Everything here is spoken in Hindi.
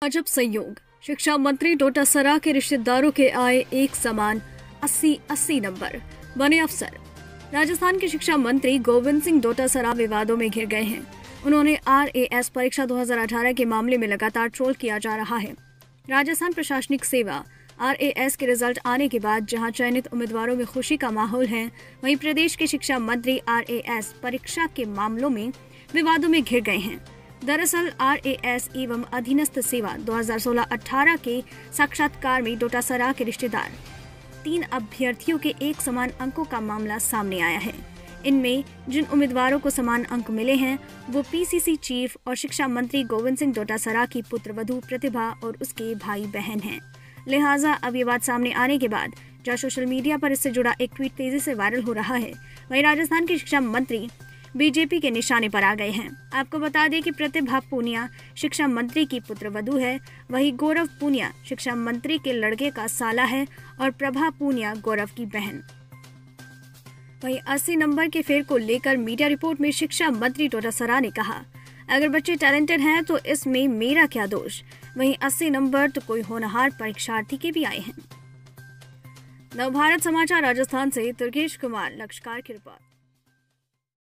अजब संयोग, शिक्षा मंत्री डोटासरा के रिश्तेदारों के आए एक समान 80 नंबर, बने अफसर। राजस्थान के शिक्षा मंत्री गोविंद सिंह डोटासरा विवादों में घिर गए हैं। उन्होंने RAS परीक्षा 2018 के मामले में लगातार ट्रोल किया जा रहा है। राजस्थान प्रशासनिक सेवा RAS के रिजल्ट आने के बाद जहां चयनित उम्मीदवारों में खुशी का माहौल है, वहीं प्रदेश के शिक्षा मंत्री RAS परीक्षा के मामलों में विवादों में घिर गए हैं। दरअसल RAS एवं अधीनस्थ सेवा 2016-18 के साक्षात्कार में डोटासरा के रिश्तेदार 3 अभ्यर्थियों के एक समान अंकों का मामला सामने आया है। इनमें जिन उम्मीदवारों को समान अंक मिले हैं वो PCC चीफ और शिक्षा मंत्री गोविंद सिंह डोटासरा की पुत्रवधू प्रतिभा और उसके भाई बहन हैं। लिहाजा अब ये बात सामने आने के बाद जहाँ सोशल मीडिया पर इससे जुड़ा एक ट्वीट तेजी से वायरल हो रहा है, वहीं राजस्थान के शिक्षा मंत्री BJP के निशाने पर आ गए हैं। आपको बता दें कि प्रतिभा पूनिया शिक्षा मंत्री की पुत्रवधू है, वहीं गौरव पूनिया शिक्षा मंत्री के लड़के का साला है और प्रभा पूनिया गौरव की बहन। वहीं 80 नंबर के फेर को लेकर मीडिया रिपोर्ट में शिक्षा मंत्री डोटासरा ने कहा, अगर बच्चे टैलेंटेड हैं तो इसमें मेरा क्या दोष। वहीं 80 नंबर तो कोई होनहार परीक्षार्थी के भी आए हैं। नवभारत समाचार राजस्थान से तुर्गेश कुमार लक्षकार की रिपोर्ट।